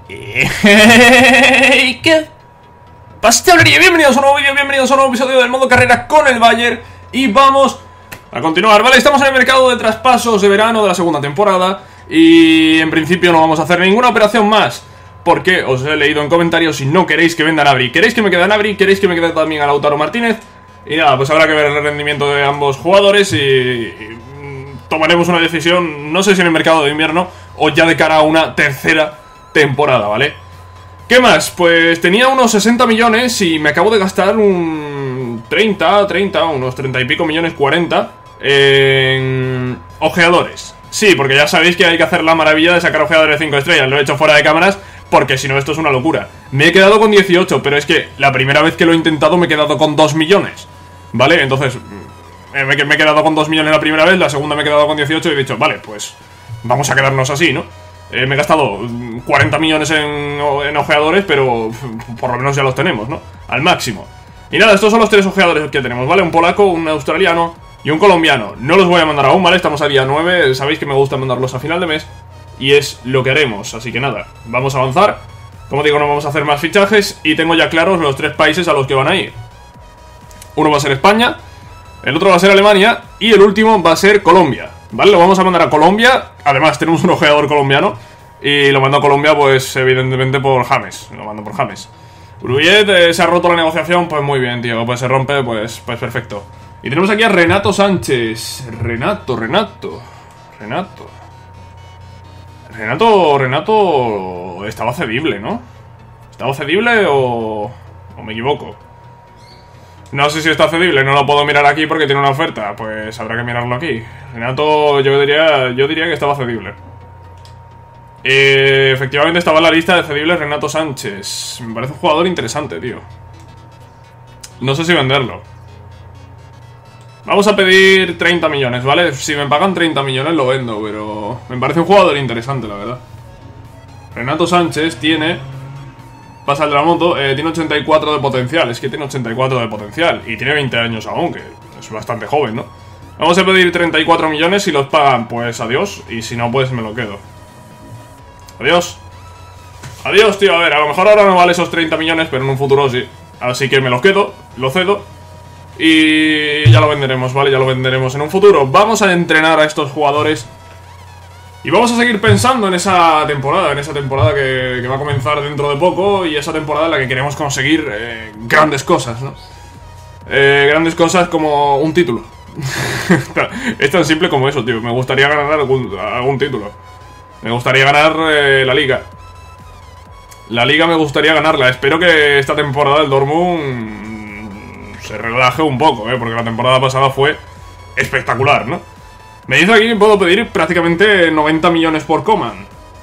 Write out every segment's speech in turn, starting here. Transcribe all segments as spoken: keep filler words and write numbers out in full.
Hey, ¿qué pastelería? Bienvenidos a un nuevo vídeo, bienvenidos a un nuevo episodio del modo carrera con el Bayern. Y vamos a continuar, ¿vale? Estamos en el mercado de traspasos de verano de la segunda temporada. Y en principio no vamos a hacer ninguna operación más, porque os he leído en comentarios si no queréis que venda Gnabry. ¿Queréis que me quede a Gnabry? ¿Queréis que me quede también a Lautaro Martínez? Y nada, pues habrá que ver el rendimiento de ambos jugadores y, y tomaremos una decisión, no sé si en el mercado de invierno o ya de cara a una tercera temporada, ¿vale? ¿Qué más? Pues tenía unos sesenta millones y me acabo de gastar un treinta, treinta, unos treinta y pico millones, cuarenta en ojeadores. Sí, porque ya sabéis que hay que hacer la maravilla de sacar ojeadores de cinco estrellas. Lo he hecho fuera de cámaras porque si no esto es una locura. Me he quedado con dieciocho, pero es que la primera vez que lo he intentado me he quedado con dos millones, ¿vale? Entonces me he quedado con dos millones la primera vez, la segunda me he quedado con dieciocho y he dicho, vale, pues vamos a quedarnos así, ¿no? Eh, me he gastado cuarenta millones en, en ojeadores, pero por lo menos ya los tenemos, ¿no? Al máximo. Y nada, estos son los tres ojeadores que tenemos, ¿vale? Un polaco, un australiano y un colombiano. No los voy a mandar aún, ¿vale? Estamos a día nueve, sabéis que me gusta mandarlos a final de mes y es lo que haremos, así que nada, vamos a avanzar. Como digo, no vamos a hacer más fichajes y tengo ya claros los tres países a los que van a ir. Uno va a ser España, el otro va a ser Alemania y el último va a ser Colombia, ¿vale? Lo vamos a mandar a Colombia. Además tenemos un ojeador colombiano y lo mando a Colombia, pues evidentemente por James. Lo mando por James. Uruyet, eh, se ha roto la negociación, pues muy bien, tío. Pues se rompe, pues, pues perfecto. Y tenemos aquí a Renato Sánchez. Renato, Renato Renato Renato, Renato estaba cedible, ¿no? ¿Estaba cedible o, o me equivoco? No sé si está cedible, no lo puedo mirar aquí porque tiene una oferta. Pues habrá que mirarlo aquí. Renato, yo diría, yo diría que estaba cedible. eh, Efectivamente estaba en la lista de cedibles Renato Sánchez. Me parece un jugador interesante, tío. No sé si venderlo. Vamos a pedir treinta millones, ¿vale? Si me pagan treinta millones lo vendo, pero me parece un jugador interesante, la verdad. Renato Sánchez tiene... Pasa el de la moto, eh, tiene ochenta y cuatro de potencial. Es que tiene ochenta y cuatro de potencial y tiene veinte años aún, que es bastante joven, ¿no? Vamos a pedir treinta y cuatro millones. Si los pagan, pues adiós. Y si no, pues me lo quedo. Adiós. Adiós, tío, a ver, a lo mejor ahora no vale esos treinta millones, pero en un futuro sí. Así que me los quedo, lo cedo y ya lo venderemos, ¿vale? Ya lo venderemos en un futuro. Vamos a entrenar a estos jugadores y vamos a seguir pensando en esa temporada, en esa temporada que, que va a comenzar dentro de poco y esa temporada en la que queremos conseguir eh, grandes cosas, ¿no? Eh, grandes cosas como un título. Es tan simple como eso, tío. Me gustaría ganar algún, algún título. Me gustaría ganar eh, la Liga. La Liga me gustaría ganarla. Espero que esta temporada el Dortmund se relaje un poco, ¿eh? Porque la temporada pasada fue espectacular, ¿no? Me dice aquí que puedo pedir prácticamente noventa millones por Coman.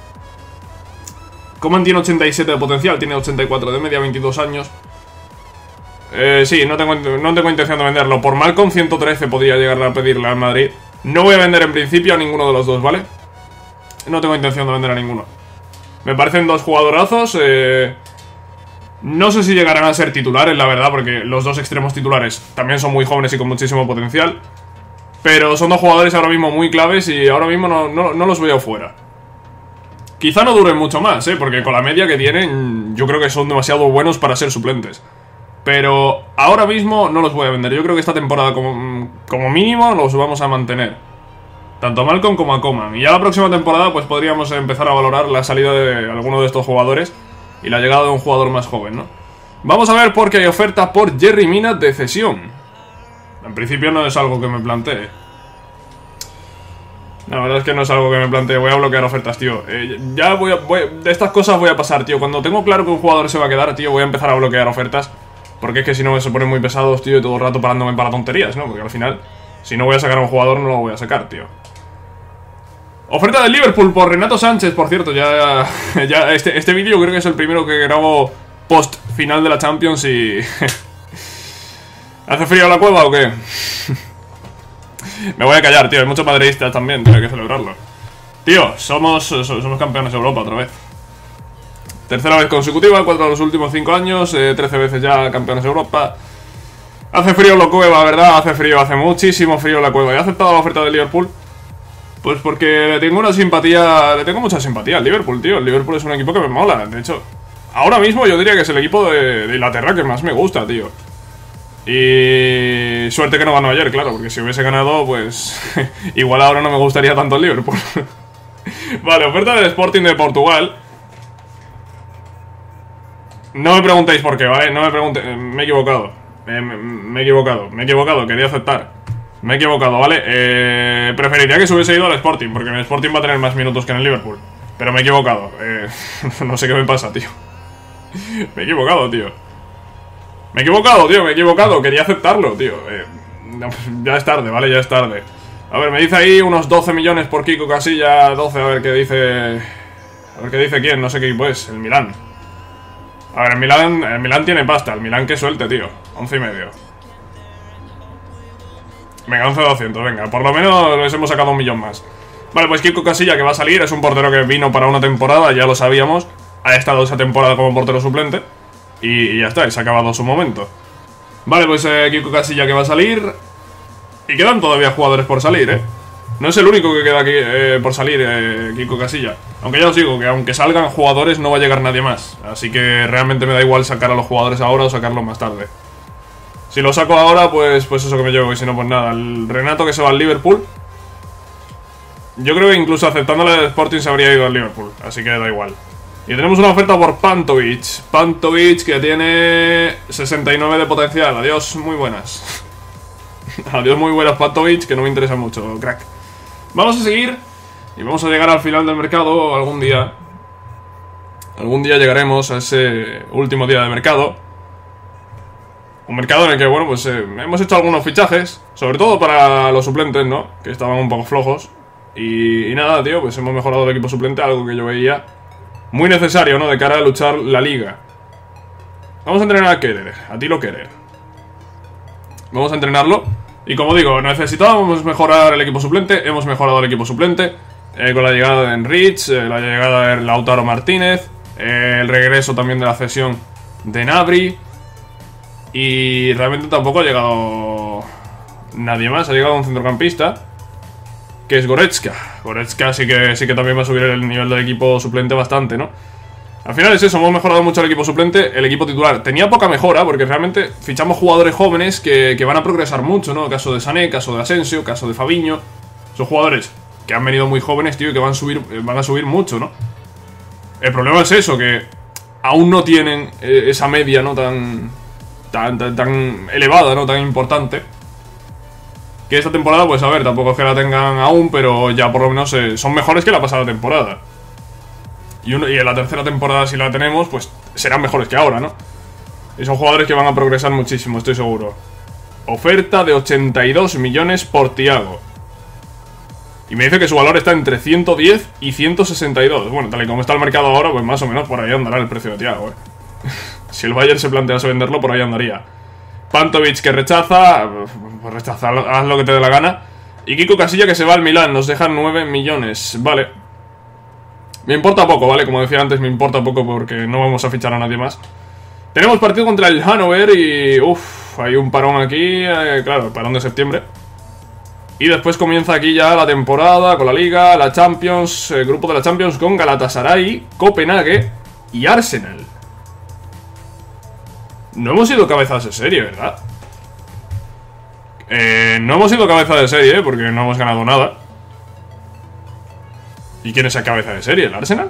Coman tiene ochenta y siete de potencial, tiene ochenta y cuatro de media, veintidós años. Eh, sí, no tengo, no tengo intención de venderlo. Por Malcom ciento trece podría llegar a pedirle al Madrid. No voy a vender en principio a ninguno de los dos, ¿vale? No tengo intención de vender a ninguno. Me parecen dos jugadorazos. eh... No sé si llegarán a ser titulares, la verdad, porque los dos extremos titulares también son muy jóvenes y con muchísimo potencial. Pero son dos jugadores ahora mismo muy claves y ahora mismo no, no, no los veo fuera. Quizá no duren mucho más, ¿eh? Porque con la media que tienen yo creo que son demasiado buenos para ser suplentes. Pero ahora mismo no los voy a vender. Yo creo que esta temporada como, como mínimo los vamos a mantener. Tanto a Malcom como a Coman. Y ya la próxima temporada pues podríamos empezar a valorar la salida de alguno de estos jugadores y la llegada de un jugador más joven, ¿no? Vamos a ver por qué hay oferta por Yerry Mina de cesión. En principio no es algo que me plantee. La verdad es que no es algo que me plantee. Voy a bloquear ofertas, tío. Eh, ya voy a... Voy, de estas cosas voy a pasar, tío. Cuando tengo claro que un jugador se va a quedar, tío, voy a empezar a bloquear ofertas. Porque es que si no me se ponen muy pesados, tío, y todo el rato parándome para tonterías, ¿no? Porque al final, si no voy a sacar a un jugador, no lo voy a sacar, tío. Oferta del Liverpool por Renato Sánchez, por cierto. Ya, ya este, este vídeo creo que es el primero que grabo post final de la Champions y... ¿Hace frío la cueva o qué? Me voy a callar, tío. Hay muchos madridistas también, tío. Hay que celebrarlo. Tío, somos, somos campeones de Europa otra vez. Tercera vez consecutiva, cuatro de los últimos cinco años, eh, trece veces ya campeones de Europa. Hace frío la cueva, ¿verdad? Hace frío, hace muchísimo frío la cueva. He aceptado la oferta de Liverpool Pues porque le tengo una simpatía, le tengo mucha simpatía al Liverpool, tío. El Liverpool es un equipo que me mola. De hecho, ahora mismo yo diría que es el equipo de, de Inglaterra que más me gusta, tío. Y suerte que no ganó ayer, claro, porque si hubiese ganado, pues igual ahora no me gustaría tanto el Liverpool. Vale, oferta del Sporting de Portugal. No me preguntéis por qué, ¿vale? No me preguntéis, me he equivocado. Me, me, me he equivocado, me he equivocado, quería aceptar. Me he equivocado, ¿vale? Eh, preferiría que se hubiese ido al Sporting, porque en el Sporting va a tener más minutos que en el Liverpool. Pero me he equivocado, eh, no sé qué me pasa, tío. Me he equivocado, tío. Me he equivocado, tío, me he equivocado, quería aceptarlo, tío. eh, Ya es tarde, ¿vale? Ya es tarde. A ver, me dice ahí unos doce millones por Kiko Casilla, doce, a ver qué dice... A ver qué dice quién, no sé qué equipo es, el Milán. A ver, el Milán, el Milán tiene pasta, el Milán que suelte, tío. Once y medio. Venga, once doscientos, venga, por lo menos les hemos sacado un millón más. Vale, pues Kiko Casilla que va a salir, es un portero que vino para una temporada, ya lo sabíamos. Ha estado esa temporada como portero suplente. Y, y ya está, y se ha acabado su momento. Vale, pues eh, Kiko Casilla que va a salir. Y quedan todavía jugadores por salir, eh. No es el único que queda aquí eh, por salir, eh, Kiko Casilla. Aunque ya os digo que aunque salgan jugadores no va a llegar nadie más. Así que realmente me da igual sacar a los jugadores ahora o sacarlos más tarde. Si lo saco ahora, pues, pues eso que me llevo. Y si no, pues nada. El Renato que se va al Liverpool. Yo creo que incluso aceptándole el Sporting se habría ido al Liverpool. Así que da igual. Y tenemos una oferta por Pantovic. Pantovic que tiene sesenta y nueve de potencial. Adiós, muy buenas. Adiós, muy buenas, Pantovic, que no me interesa mucho, crack. Vamos a seguir y vamos a llegar al final del mercado algún día. Algún día llegaremos a ese último día de mercado. Un mercado en el que, bueno, pues eh, hemos hecho algunos fichajes. Sobre todo para los suplentes, ¿no? Que estaban un poco flojos. Y, y nada, tío, pues hemos mejorado el equipo suplente. Algo que yo veía muy necesario, ¿no? De cara a luchar la liga. Vamos a entrenar a Kerer, a Tilo Kerer. Vamos a entrenarlo. Y como digo, necesitábamos mejorar el equipo suplente. Hemos mejorado el equipo suplente eh, con la llegada de Enrich, eh, la llegada de Lautaro Martínez, eh, el regreso también de la cesión de Nabri. Y realmente tampoco ha llegado nadie más. Ha llegado un centrocampista, que es Goretzka. Goretzka sí que, sí que también va a subir el nivel del equipo suplente bastante, ¿no? Al final es eso, hemos mejorado mucho el equipo suplente. El equipo titular tenía poca mejora, porque realmente fichamos jugadores jóvenes que, que van a progresar mucho, ¿no? Caso de Sané, caso de Asensio, caso de Fabinho. Son jugadores que han venido muy jóvenes, tío, y que van a subir, van a subir mucho, ¿no? El problema es eso, que aún no tienen eh, esa media, ¿no? Tan, tan, tan, tan elevada, ¿no? Tan importante. Que esta temporada, pues a ver, tampoco es que la tengan aún, pero ya por lo menos eh, son mejores que la pasada temporada. Y, uno, y en la tercera temporada, si la tenemos, pues serán mejores que ahora, ¿no? Y son jugadores que van a progresar muchísimo, estoy seguro. Oferta de ochenta y dos millones por Thiago. Y me dice que su valor está entre ciento diez y ciento sesenta y dos. Bueno, tal y como está el mercado ahora, pues más o menos por ahí andará el precio de Thiago, eh. Si el Bayern se plantease venderlo, por ahí andaría. Pantovic que rechaza, pues rechaza, haz lo que te dé la gana. Y Kiko Casilla que se va al Milán, nos dejan nueve millones, vale. Me importa poco, ¿vale? Como decía antes, me importa poco porque no vamos a fichar a nadie más. Tenemos partido contra el Hannover y... Uff, hay un parón aquí, eh, claro, el parón de septiembre. Y después comienza aquí ya la temporada con la Liga, la Champions, el grupo de la Champions con Galatasaray, Copenhague y Arsenal. No hemos sido cabezas de serie, ¿verdad? Eh, no hemos sido cabeza de serie, ¿eh? Porque no hemos ganado nada. ¿Y quién es el cabeza de serie? ¿El Arsenal?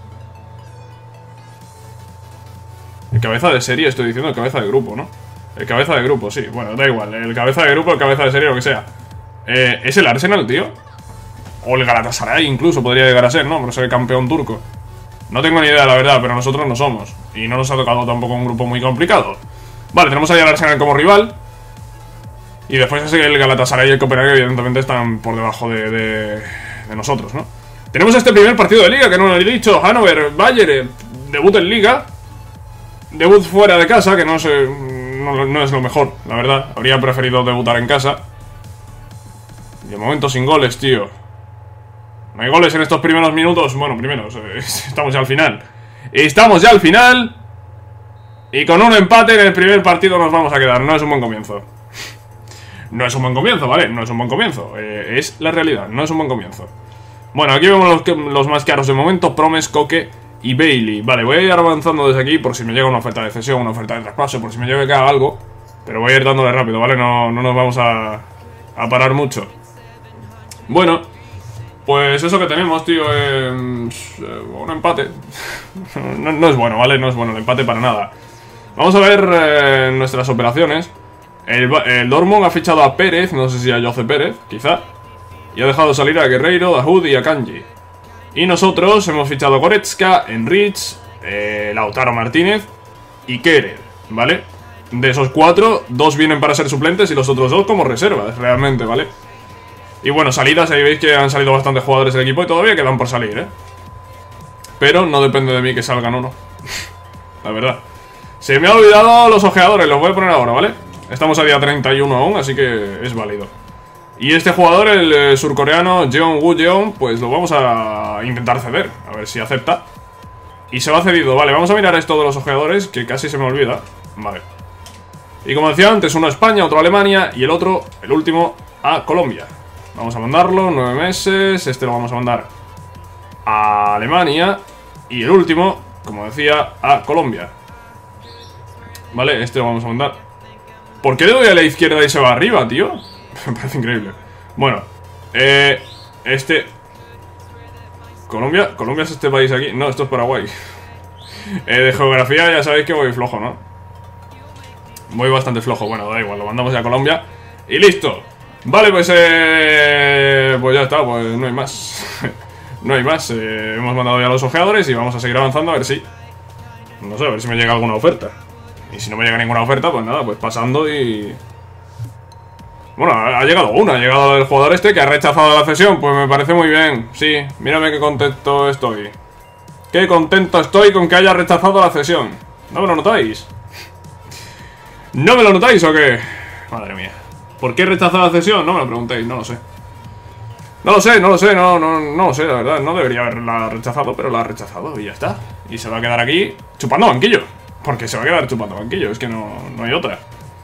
El cabeza de serie, estoy diciendo el cabeza de grupo, ¿no? El cabeza de grupo, sí, bueno, da igual. El cabeza de grupo, el cabeza de serie, lo que sea. eh, ¿Es el Arsenal, tío? O el Galatasaray incluso podría llegar a ser, ¿no? Por ser el campeón turco. No tengo ni idea, la verdad, pero nosotros no somos. Y no nos ha tocado tampoco un grupo muy complicado. Vale, tenemos ahí al Arsenal como rival. Y después es el Galatasaray y el Copenhague, evidentemente están por debajo de, de, de nosotros, ¿no? Tenemos este primer partido de Liga, que no lo he dicho. Hannover, Bayern, debut en Liga. Debut fuera de casa, que no, sé, no, no es lo mejor, la verdad. Habría preferido debutar en casa. Y de momento sin goles, tío. No hay goles en estos primeros minutos. Bueno, primeros, eh, estamos ya al final. Estamos ya al final. Y con un empate en el primer partido nos vamos a quedar. No es un buen comienzo. No es un buen comienzo, ¿vale? No es un buen comienzo. Eh, es la realidad, no es un buen comienzo. Bueno, aquí vemos los, que, los más caros de momento, Promes, Koke y Bailey. Vale, voy a ir avanzando desde aquí por si me llega una oferta de cesión, una oferta de traspaso, por si me llega acá algo. Pero voy a ir dándole rápido, ¿vale? No, no nos vamos a, a parar mucho. Bueno, pues eso que tenemos, tío, es un empate. no, no es bueno, ¿vale? No es bueno el empate para nada. Vamos a ver eh, nuestras operaciones. El, el Dortmund ha fichado a Pérez, no sé si a Jose Pérez, quizá. Y ha dejado salir a Guerreiro, a Hood y a Kanji. Y nosotros hemos fichado a Goretzka, Enrich, eh, Lautaro Martínez y Kerer, ¿vale? De esos cuatro, dos vienen para ser suplentes y los otros dos como reservas, realmente, ¿vale? Y bueno, salidas, ahí veis que han salido bastantes jugadores del equipo y todavía quedan por salir, ¿eh? Pero no depende de mí que salgan o no. La verdad. Se me ha olvidado los ojeadores, los voy a poner ahora, ¿vale? Estamos a día treinta y uno aún, así que es válido. Y este jugador, el eh, surcoreano Jeon Woo Jeon, pues lo vamos a intentar ceder. A ver si acepta. Y se va cedido, vale, vamos a mirar esto de los ojeadores, que casi se me olvida. Vale. Y como decía antes, uno a España, otro a Alemania y el otro, el último, a Colombia. Vamos a mandarlo, nueve meses, este lo vamos a mandar a Alemania. Y el último, como decía, a Colombia. Vale, este lo vamos a mandar. ¿Por qué le doy a la izquierda y se va arriba, tío? Me parece increíble. Bueno, eh, este... ¿Colombia? ¿Colombia es este país aquí? No, esto es Paraguay. eh, De geografía ya sabéis que voy flojo, ¿no? Voy bastante flojo, bueno, da igual, lo mandamos ya a Colombia. Y listo. Vale, pues eh... pues ya está, pues no hay más. No hay más, eh, hemos mandado ya a los ojeadores y vamos a seguir avanzando a ver si... No sé, a ver si me llega alguna oferta. Y si no me llega ninguna oferta, pues nada, pues pasando y... Bueno, ha llegado una, ha llegado el jugador este que ha rechazado la cesión. Pues me parece muy bien, sí, mírame qué contento estoy. Qué contento estoy con que haya rechazado la cesión. ¿No me lo notáis? ¿No me lo notáis o qué? Madre mía. ¿Por qué he rechazado la cesión? No me lo preguntéis, no lo sé. No lo sé, no lo sé, no, no, no lo sé, la verdad. No debería haberla rechazado, pero la ha rechazado y ya está. Y se va a quedar aquí chupando banquillo. Porque se va a quedar chupando banquillo, es que no, no hay otra.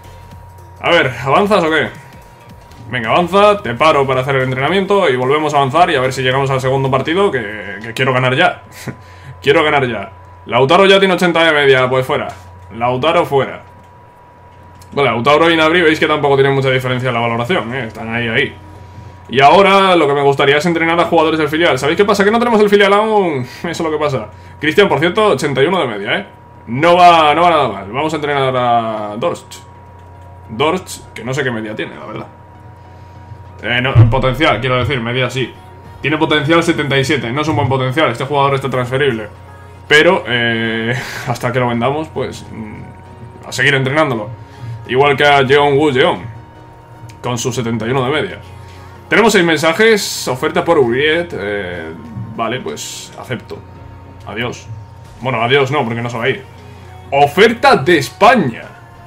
A ver, ¿avanzas o qué? Venga, avanza, te paro para hacer el entrenamiento y volvemos a avanzar y a ver si llegamos al segundo partido, que, que quiero ganar ya. Quiero ganar ya. Lautaro ya tiene ochenta de media, pues fuera. Lautaro fuera. Vale, Lautaro y Gnabry veis que tampoco tienen mucha diferencia en la valoración, ¿eh? Están ahí, ahí. Y ahora lo que me gustaría es entrenar a jugadores del filial. ¿Sabéis qué pasa? Que no tenemos el filial aún. Eso es lo que pasa. Cristian, por cierto, ochenta y uno de media, ¿eh? No va, no va nada mal. Vamos a entrenar a Dorst. Dorst, que no sé qué media tiene, la verdad. Eh, no, potencial, quiero decir, media sí. Tiene potencial setenta y siete, no es un buen potencial. Este jugador está transferible. Pero, eh, hasta que lo vendamos, pues mmm, a seguir entrenándolo. Igual que a Jeon Woo Jeon, con sus setenta y uno de media. Tenemos seis mensajes, oferta por Uriet. eh, Vale, pues acepto. Adiós. Bueno, adiós no, porque no se va a ir. Oferta de España.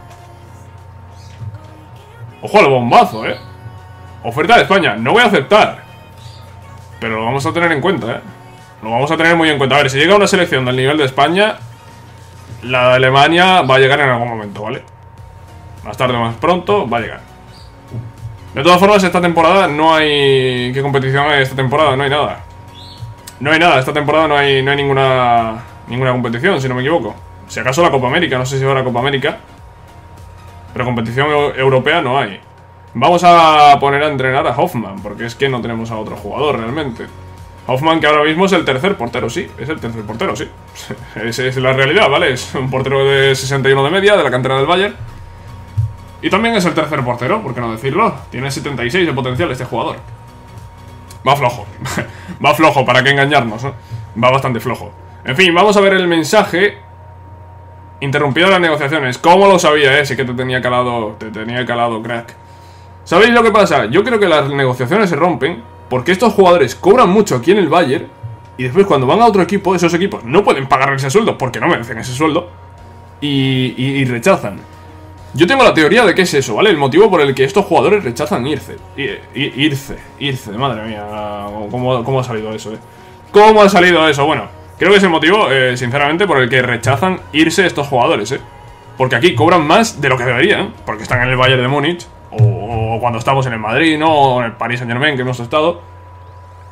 Ojo al bombazo, eh. Oferta de España, no voy a aceptar. Pero lo vamos a tener en cuenta, eh. Lo vamos a tener muy en cuenta. A ver, si llega una selección del nivel de España, la de Alemania va a llegar en algún momento, ¿vale? Más tarde o más pronto, va a llegar. De todas formas, esta temporada no hay... ¿Qué competición hay esta temporada? No hay nada. No hay nada, esta temporada no hay, no hay ninguna ninguna competición, si no me equivoco. Si acaso la Copa América, no sé si va la Copa América. Pero competición europea no hay. Vamos a poner a entrenar a Hoffman, porque es que no tenemos a otro jugador realmente. Hoffman, que ahora mismo es el tercer portero, sí, es el tercer portero, sí. Esa es la realidad, ¿vale? Es un portero de sesenta y uno de media, de la cantera del Bayern. Y también es el tercer portero, ¿por qué no decirlo? Tiene setenta y seis de potencial este jugador. Va flojo. Va flojo, para qué engañarnos, ¿no? Va bastante flojo. En fin, vamos a ver el mensaje. Interrumpido las negociaciones. ¿Cómo lo sabía, eh? Sí que te tenía calado, te tenía calado, crack. ¿Sabéis lo que pasa? Yo creo que las negociaciones se rompen porque estos jugadores cobran mucho aquí en el Bayern y después cuando van a otro equipo, esos equipos no pueden pagar ese sueldo porque no merecen ese sueldo y, y, y rechazan. Yo tengo la teoría de que es eso, ¿vale? El motivo por el que estos jugadores rechazan irse. Irse, irse, madre mía, ¿cómo, cómo ha salido eso, eh? ¿Cómo ha salido eso? Bueno, creo que es el motivo, eh, sinceramente, por el que rechazan irse estos jugadores, eh. Porque aquí cobran más de lo que deberían, porque están en el Bayern de Múnich, o, o cuando estamos en el Madrid, ¿no? O en el Paris Saint Germain, que hemos estado.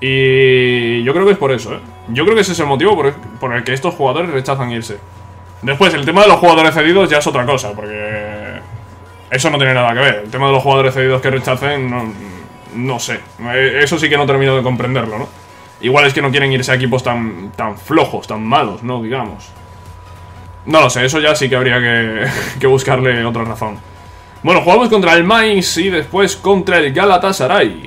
Y yo creo que es por eso, ¿eh? Yo creo que ese es el motivo por el, por el que estos jugadores rechazan irse. Después, el tema de los jugadores cedidos ya es otra cosa, porque eso no tiene nada que ver. El tema de los jugadores cedidos que rechacen, no, no sé. Eso sí que no termino de comprenderlo, ¿no? Igual es que no quieren irse a equipos tan, tan flojos, tan malos, ¿no? Digamos. No lo sé, eso ya sí que habría que, que buscarle otra razón. Bueno, jugamos contra el Mainz y después contra el Galatasaray.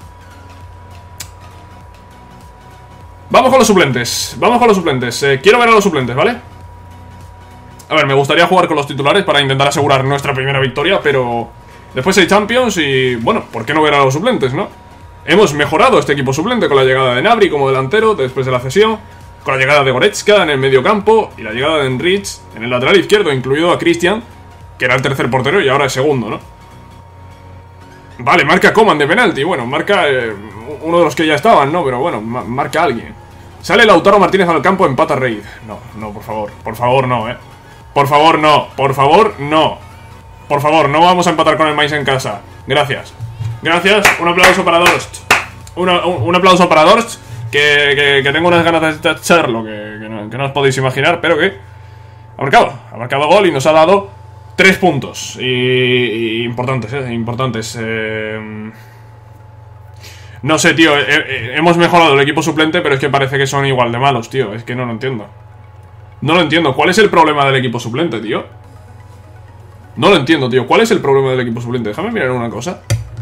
Vamos con los suplentes, vamos con los suplentes. eh, Quiero ver a los suplentes, ¿vale? A ver, me gustaría jugar con los titulares para intentar asegurar nuestra primera victoria, pero después hay Champions y, bueno, ¿por qué no ver a los suplentes, no? Hemos mejorado este equipo suplente con la llegada de Gnabry como delantero después de la cesión, con la llegada de Goretzka en el medio campo y la llegada de Enrich en el lateral izquierdo, incluido a Christian, que era el tercer portero y ahora es segundo, ¿no? Vale, marca Coman de penalti. Bueno, marca eh, uno de los que ya estaban, ¿no? Pero bueno, ma marca alguien. Sale Lautaro Martínez al campo, empata Reid. No, no, por favor, por favor no, ¿eh? Por favor no, por favor no. Por favor, no vamos a empatar con el Mainz en casa. Gracias. Gracias, un aplauso para Dorst. Una, un, un aplauso para Dorst, que, que, que tengo unas ganas de tacharlo, que, que, no, que no os podéis imaginar, pero que ha marcado, ha marcado gol y nos ha dado tres puntos. Y, y importantes, eh, importantes. Eh, no sé, tío, eh, eh, hemos mejorado el equipo suplente, pero es que parece que son igual de malos, tío. Es que no lo entiendo. No lo entiendo. ¿Cuál es el problema del equipo suplente, tío? No lo entiendo, tío. ¿Cuál es el problema del equipo suplente? Déjame mirar una cosa.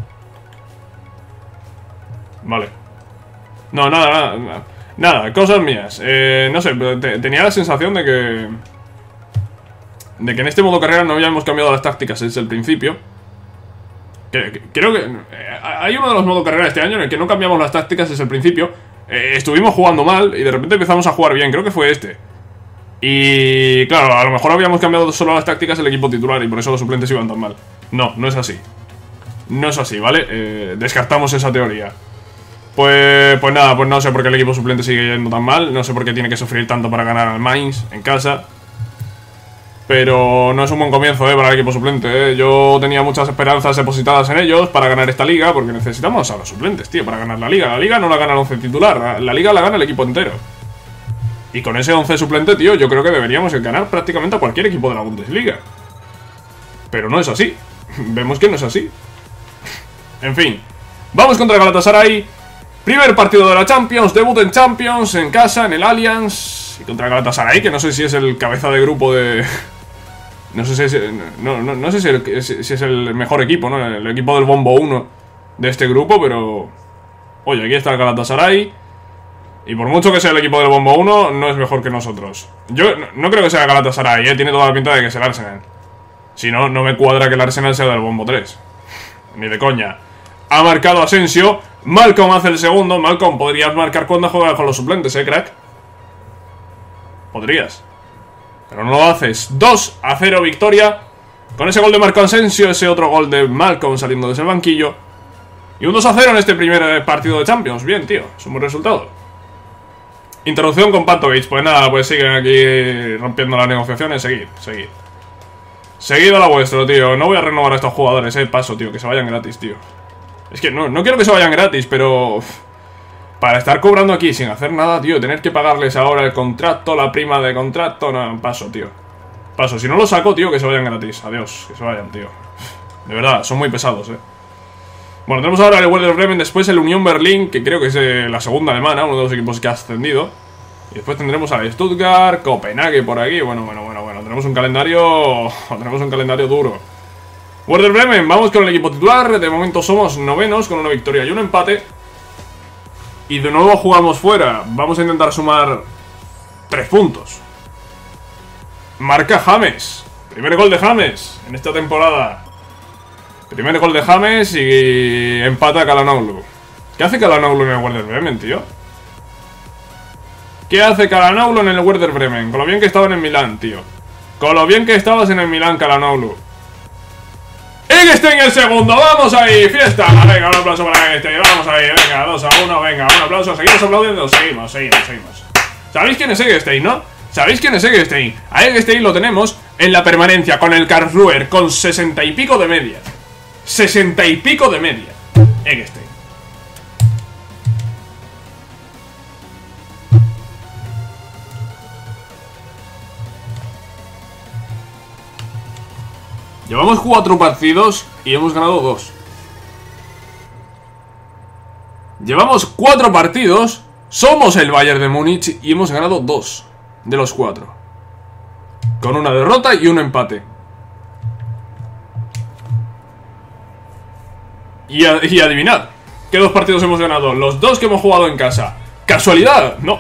Vale. No, nada, nada. Nada, nada cosas mías. Eh, no sé, pero te, tenía la sensación de que... De que en este modo carrera no habíamos cambiado las tácticas desde el principio. Que, que, creo que... Eh, hay uno de los modos carrera este año en el que no cambiamos las tácticas desde el principio. Eh, estuvimos jugando mal y de repente empezamos a jugar bien. Creo que fue este. Y claro, a lo mejor habíamos cambiado solo las tácticas del equipo titular y por eso los suplentes iban tan mal. No, no es así. No es así, ¿vale? Eh, descartamos esa teoría. Pues, pues nada, pues no sé por qué el equipo suplente sigue yendo tan mal. No sé por qué tiene que sufrir tanto para ganar al Mainz en casa. Pero no es un buen comienzo, eh, para el equipo suplente, eh. Yo tenía muchas esperanzas depositadas en ellos para ganar esta liga, porque necesitamos a los suplentes, tío, para ganar la liga. La liga no la gana el once titular, la liga la gana el equipo entero. Y con ese once suplente, tío, yo creo que deberíamos ganar prácticamente a cualquier equipo de la Bundesliga. Pero no es así. Vemos que no es así. En fin, vamos contra el Galatasaray. Primer partido de la Champions, debut en Champions, en casa, en el Allianz. Y contra el Galatasaray, que no sé si es el cabeza de grupo de... No sé si es, no, no, no sé si, el, si es el mejor equipo, ¿no? El equipo del bombo uno de este grupo, pero... Oye, aquí está el Galatasaray. Y por mucho que sea el equipo del bombo uno, no es mejor que nosotros. Yo no, no creo que sea el Galatasaray, ¿eh? Tiene toda la pinta de que es el Arsenal. Si no, no me cuadra que el Arsenal sea del bombo tres. Ni de coña. Ha marcado Asensio. Malcolm hace el segundo. Malcolm, podrías marcar cuando juegas con los suplentes, ¿eh, crack? Podrías. Pero no lo haces. dos a cero victoria. Con ese gol de Marco Asensio, ese otro gol de Malcolm saliendo desde el banquillo. Y un dos a cero en este primer partido de Champions. Bien, tío. Es un buen resultado. Interrupción con Pantovic. Pues nada, pues siguen aquí rompiendo las negociaciones. Seguid, seguid. Seguid a la vuestra, tío. No voy a renovar a estos jugadores, eh. Paso, tío. Que se vayan gratis, tío. Es que no, no quiero que se vayan gratis, pero... Para estar cobrando aquí sin hacer nada, tío. Tener que pagarles ahora el contrato, la prima de contrato. No, paso, tío. Paso. Si no lo saco, tío, que se vayan gratis. Adiós. Que se vayan, tío. De verdad, son muy pesados, eh. Bueno, tenemos ahora el Werder Bremen, después el Unión Berlín, que creo que es eh, la segunda alemana, uno de los equipos que ha ascendido. Y después tendremos al Stuttgart, Copenhague por aquí. Bueno, bueno, bueno, bueno. Tenemos un calendario... Tenemos un calendario duro. Werder Bremen, vamos con el equipo titular. De momento somos novenos con una victoria y un empate. Y de nuevo jugamos fuera. Vamos a intentar sumar tres puntos. Marca James. Primer gol de James en esta temporada. Primer gol de James y empata Calhanoglu. ¿Qué hace Calhanoglu en el Werder Bremen, tío? ¿Qué hace Calhanoglu en el Werder Bremen? Con lo bien que estaba en el Milán, tío. Con lo bien que estabas en el Milán, Calhanoglu. Eggestein el segundo, vamos ahí, fiesta. Venga, un aplauso para Eggestein, vamos ahí, venga, dos a uno, venga, un aplauso, seguimos aplaudiendo, seguimos, seguimos, seguimos. ¿Sabéis quién es Eggestein, no? ¿Sabéis quién es Eggestein? A Eggestein lo tenemos en la permanencia con el Karlsruher, con sesenta y pico de media. sesenta y pico de media. Eggestein. Llevamos cuatro partidos y hemos ganado dos. Llevamos cuatro partidos, somos el Bayern de Múnich y hemos ganado dos de los cuatro. Con una derrota y un empate. Y, a, y adivinad, ¿qué dos partidos hemos ganado? Los dos que hemos jugado en casa. ¿Casualidad? No.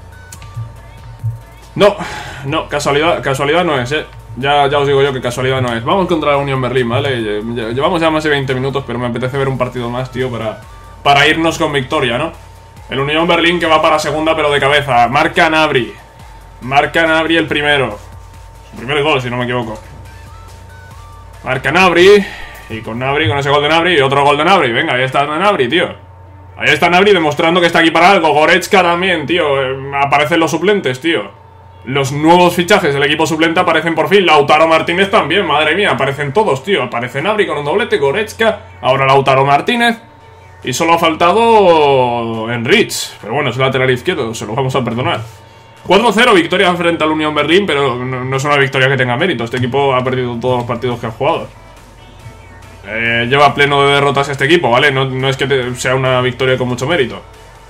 No, no, casualidad, casualidad no es, eh. Ya, ya os digo yo que casualidad no es. Vamos contra la Unión Berlín, ¿vale? Llevamos ya más de veinte minutos, pero me apetece ver un partido más, tío, para, para irnos con victoria, ¿no? El Unión Berlín que va para segunda, pero de cabeza. Marca Gnabry. Marca Gnabry el primero. Su primer gol, si no me equivoco. Marca Gnabry. Y con Gnabry, con ese gol de Gnabry y otro gol de Gnabry. Venga, ahí está Gnabry, tío. Ahí está Gnabry demostrando que está aquí para algo. Goretzka también, tío. Eh, aparecen los suplentes, tío. Los nuevos fichajes del equipo suplente aparecen por fin. Lautaro Martínez también, madre mía. Aparecen todos, tío. Aparece Gnabry con un doblete, Goretzka. Ahora Lautaro Martínez. Y solo ha faltado Enrich. Pero bueno, es el lateral izquierdo, se lo vamos a perdonar. cuatro cero, victoria frente al Unión Berlín. Pero no, no es una victoria que tenga mérito. Este equipo ha perdido todos los partidos que ha jugado. Eh, lleva pleno de derrotas este equipo, ¿vale? No, no es que te, sea una victoria con mucho mérito.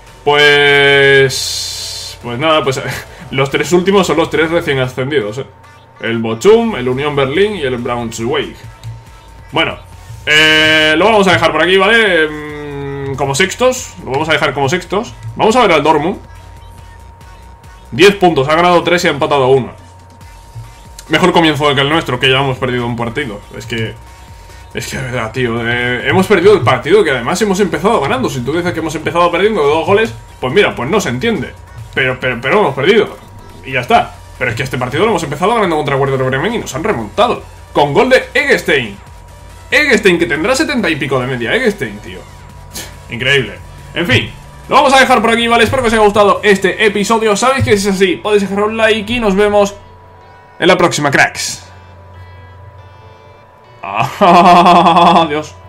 Pues... Pues nada, pues... Los tres últimos son los tres recién ascendidos, ¿eh? El Bochum, el Unión Berlín y el Braunschweig. Bueno, eh, lo vamos a dejar por aquí, ¿vale? Mm, como sextos, lo vamos a dejar como sextos. Vamos a ver al Dortmund. diez puntos, ha ganado tres y ha empatado uno. Mejor comienzo que el nuestro, que ya hemos perdido un partido. Es que... Es que de verdad, tío, eh, hemos perdido el partido que además hemos empezado ganando. Si tú dices que hemos empezado perdiendo de dos goles, pues mira, pues no se entiende. Pero, pero, pero hemos perdido. Y ya está. Pero es que este partido lo hemos empezado ganando contra Werder Bremen y nos han remontado. Con gol de Eggestein. Eggestein, que tendrá setenta y pico de media. Eggestein, tío. Increíble. En fin, lo vamos a dejar por aquí, ¿vale? Espero que os haya gustado este episodio. Sabéis que si es así, podéis dejar un like y nos vemos en la próxima, cracks. Adiós.